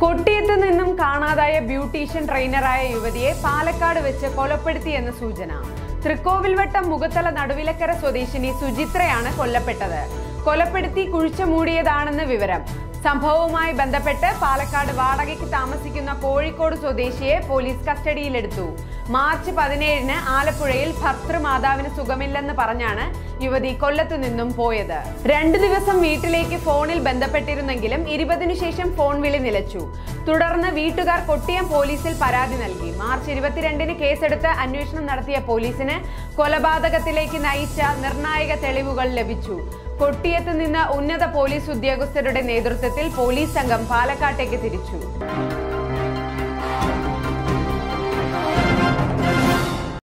കൊട്ടിയത്ത് നിന്നും കാണാതായ ബ്യൂട്ടീഷ്യൻ ട്രെയിനറായ യുവതിയെ പാലക്കാട് വെച്ച് കൊലപ്പെടുത്തിയെന്ന സൂചന. തൃക്കോവിൽവട്ടം മുഖത്തല നടുവിലക്കര സ്വദേശിനി സുചിത്രയാണ് കൊല്ലപ്പെട്ടത്. കൊലപ്പെടുത്തി കുഴിച്ചു മൂടിയതാണെന്ന് വിവരം. സംഭവവുമായി ബന്ധപ്പെട്ട് പാലക്കാട് വാടകയ്ക്ക് താമസിക്കുന്ന കോഴിക്കോട് സ്വദേശിയെ പോലീസ് കസ്റ്റഡിയിലെടുത്തു. മാർച്ച് 17-ന് ആലപ്പുഴയിൽ ഭർത്തൃമാതാവിന് സുഖമില്ലെന്ന് പറഞ്ഞാണ് യുവതി കൊല്ലത്തു നിന്നും പോയത്. 2 ദിവസം വീട്ടിലേക്ക് ഫോണിൽ ബന്ധപ്പെട്ടിരുന്നെങ്കിലും 20-ന് ശേഷം ഫോൺ വിളി നിലച്ചു. തുടർന്ന് വീട്ടുകാർ കൊട്ടിയം പോലീസിൽ പരാതി നൽകി. മാർച്ച് 22-ന് കേസെടുത്ത് അന്വേഷണം നടത്തിയ പോലീസിന് കൊലപാതകത്തിലേക്ക് നയിച്ച നിർണായക തെളിവുകൾ ലഭിച്ചു. കൊട്ടിയത്ത് നിന്ന് ഉന്നത പോലീസ് ഉദ്യോഗസ്ഥരുടെ നേതൃത്വത്തിൽ പോലീസ് സംഘം പാലക്കാട്ടേക്ക് തിരിച്ചു.